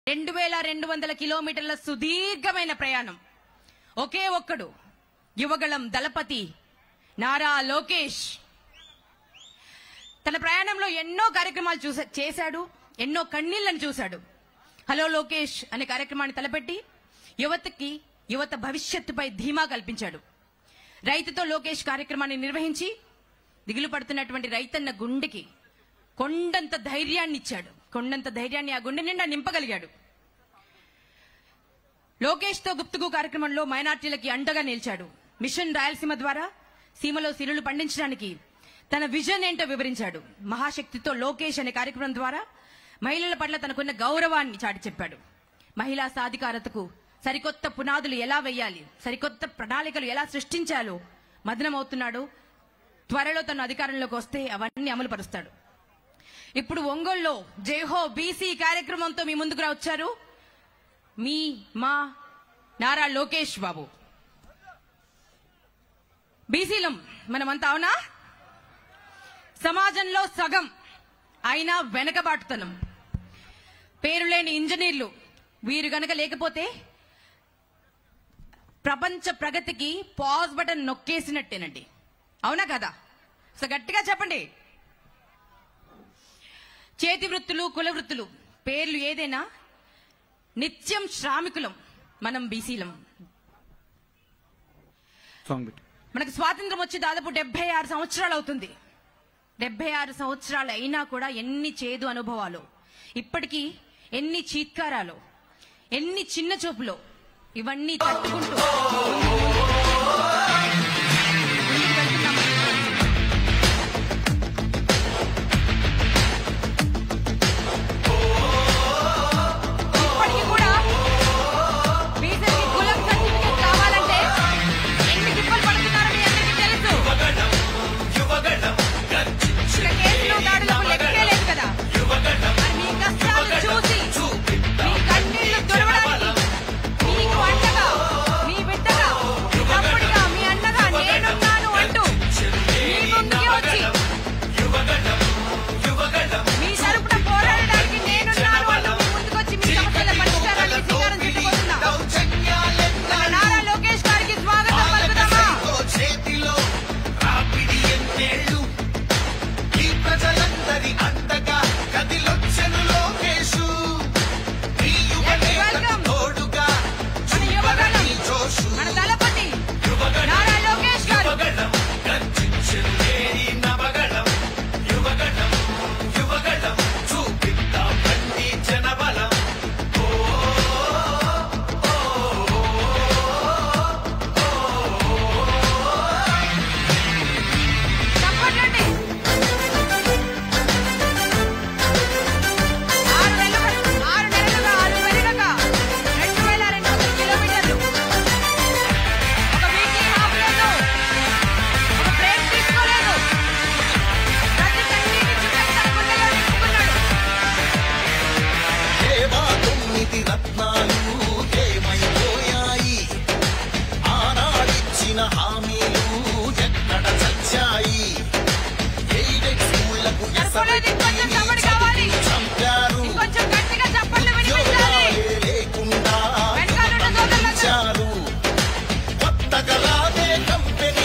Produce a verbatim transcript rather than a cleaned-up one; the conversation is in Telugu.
రెండు వేల రెండు వందల కిలోమీటర్ల సుదీర్ఘమైన ప్రయాణం. ఒకే ఒక్కడు యువగళం దళపతి నారా లోకేష్. తన ప్రయాణంలో ఎన్నో కార్యక్రమాలు చూసా చేశాడు, ఎన్నో కన్నీళ్లను చూశాడు. హలో లోకేష్ అనే కార్యక్రమాన్ని తలపెట్టి యువతకి యువత భవిష్యత్తుపై ధీమా కల్పించాడు. రైతుతో లోకేష్ కార్యక్రమాన్ని నిర్వహించి దిగులు పడుతున్నటువంటి రైతన్న గుండెకి కొండంత ధైర్యాన్ని ఇచ్చాడు. కొండంత ధైర్యాన్ని ఆ గుండె నిండా నింపగలిగాడు. లోకేష్ తో గుప్తుగు కార్యక్రమంలో మైనార్టీలకి అండగా నిలిచాడు. మిషన్ రాయలసీమ ద్వారా సీమలో సిరులు పండించడానికి తన విజన్ ఏంటో వివరించాడు. మహాశక్తితో లోకేష్ అనే కార్యక్రమం ద్వారా మహిళల పట్ల తనకున్న గౌరవాన్ని చాటి చెప్పాడు. మహిళా సాధికారతకు సరికొత్త పునాదులు ఎలా వేయాలి, సరికొత్త ప్రణాళికలు ఎలా సృష్టించాలో మదనమవుతున్నాడు. త్వరలో తన అధికారంలోకి వస్తే అవన్నీ అమలు పరుస్తాడు. ఇప్పుడు ఒంగోలులో జైహో బీసీ కార్యక్రమంతో మీ ముందుకు వచ్చారు మీ మా నారా లోకేష్ బాబు. బీసీలం మనమంతా అవునా? సమాజంలో సగం అయినా వెనకబాటుతనం, పేరులేని ఇంజనీర్లు వీరు గనక లేకపోతే ప్రపంచ ప్రగతికి పాజ్ బటన్ నొక్కేసినట్టేనండి. అవునా కదా? సో గట్టిగా చెప్పండి. చేతి వృత్తులు, కుల వృత్తులు పేర్లు ఏదైనా నిత్యం శ్రామికులం మనం బీసీలం. మనకు స్వాతంత్రం వచ్చి దాదాపు డెబ్బై ఆరు సంవత్సరాలు అవుతుంది. డెబ్బై ఆరు సంవత్సరాలు అయినా కూడా ఎన్ని చేదు అనుభవాలు, ఇప్పటికీ ఎన్ని చీత్కారాలు, ఎన్ని చిన్న చూపులు, ఇవన్నీ తట్టుకుంటూ